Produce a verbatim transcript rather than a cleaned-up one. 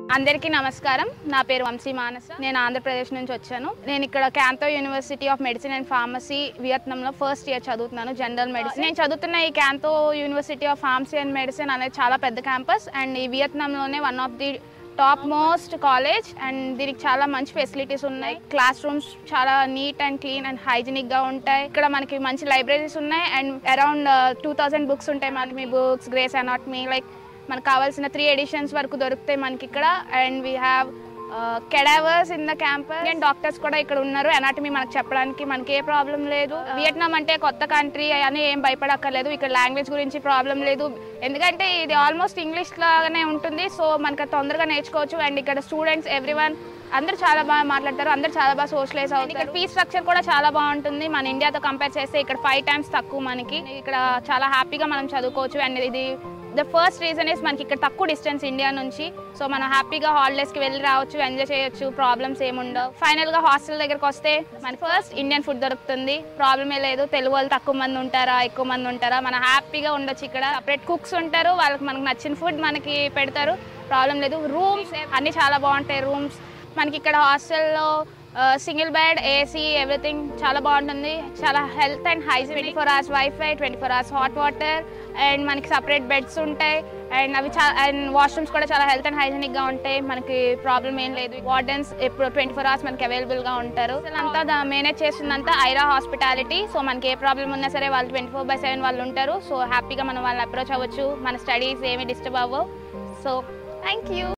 అందరికీ నమస్కారం. నా పేరు వంశీ మానస. నేను ఆంధ్రప్రదేశ్ నుంచి వచ్చాను. నేను ఇక్కడ Can Tho university of medicine and pharmacy వియత్నాంలో ఫస్ట్ ఇయర్ చదువుతున్నాను, జనరల్ మెడిసిన్. నేను చదువుతున్న ఈ Can Tho university of pharmacy and medicine అనేది చాలా పెద్ద క్యాంపస్ అండ్ ఈ వియత్నాంలోనే one of the top most college and దీనికి చాలా మంచి ఫెసిలిటీస్ ఉన్నాయి. క్లాస్ రూమ్స్ చాలా neat and clean and hygienic గా ఉంటాయి. ఇక్కడ మనకి మంచి లైబ్రరీస్ ఉన్నాయి and around two thousand books ఉంటాయి. మనకి బుక్స్, గ్రేస్ అనాటమీ, లైక్ మనకు కావాల్సిన త్రీ ఎడిషన్స్ వరకు దొరుకుతాయి మనకి ఇక్కడ. And we have cadavers in the campus and doctors కూడా ఇక్కడ ఉన్నారు. అనాటమీ మనకు చెప్పడానికి మనకి ఏ ప్రాబ్లం లేదు. వియత్నాం అంటే కొత్త కంట్రీ అని ఏం భయపడక్కర్లేదు. ఇక్కడ లాంగ్వేజ్ గురించి ప్రాబ్లం లేదు, ఎందుకంటే ఇది ఆల్మోస్ట్ ఇంగ్లీష్ లాగానే ఉంటుంది. సో మనకు తొందరగా నేర్చుకోవచ్చు. అండ్ ఇక్కడ స్టూడెంట్స్ ఎవ్రీవన్ అందరూ చాలా బాగా మాట్లాడతారు, అందరూ చాలా బాగా సోషలైజ్ అవుతారు. ఇక్కడ ఫీ స్ట్రక్చర్ కూడా చాలా బాగుంటుంది. మన ఇండియాతో కంపేర్ చేస్తే ఇక్కడ ఫైవ్ టైమ్స్ తక్కువ మనకి. ఇక్కడ చాలా హ్యాపీగా మనం చదువుకోవచ్చు. అండ్ ఇది ద ఫస్ట్ రీజన్ ఇస్ మనకి ఇక్కడ తక్కువ డిస్టెన్స్ ఇండియా నుంచి. సో మనం హ్యాపీగా హాలిడేస్కి వెళ్ళి రావచ్చు, ఎంజాయ్ చేయొచ్చు, ప్రాబ్లమ్స్ ఏముండవు. ఫైనల్గా హాస్టల్ దగ్గరకు వస్తే మనకి ఫస్ట్ ఇండియన్ ఫుడ్ దొరుకుతుంది, ప్రాబ్లమే లేదు. తెలుగు వాళ్ళు తక్కువ మంది ఉంటారా, ఎక్కువ మంది ఉంటారా, మనం హ్యాపీగా ఉండొచ్చు. ఇక్కడ సపరేట్ కుక్స్ ఉంటారు, వాళ్ళకి మనకు నచ్చిన ఫుడ్ మనకి పెడతారు, ప్రాబ్లం లేదు. రూమ్స్ అన్నీ చాలా బాగుంటాయి. రూమ్స్ మనకి ఇక్కడ హాస్టల్లో సింగిల్ బెడ్, ఏసీ, ఎవ్రీథింగ్ చాలా బాగుంటుంది. చాలా health and hygiene, twenty four hours wifi, twenty four hours hot water and మనకి సపరేట్ బెడ్స్ ఉంటాయి. అండ్ అవి చాలా అండ్ వాష్రూమ్స్ కూడా చాలా హెల్త్ అండ్ హైజీనిక్గా ఉంటాయి. మనకి ప్రాబ్లం ఏం లేదు. వార్డెన్స్ ఎప్పుడు ట్వంటీ ఫోర్ అవర్స్ మనకి అవైలబుల్గా ఉంటారు. అంతా మేనేజ్ చేస్తుందంతా ఐరా హాస్పిటాలిటీ. సో మనకి ఏ ప్రాబ్లం ఉన్నా సరే వాళ్ళు ట్వంటీ ఫోర్ బై సెవెన్ వాళ్ళు ఉంటారు. సో హ్యాపీగా మనం వాళ్ళని అప్రోచ్ అవ్వచ్చు. మన స్టడీస్ ఏమి డిస్టర్బ్ అవ్వవు. So thank you.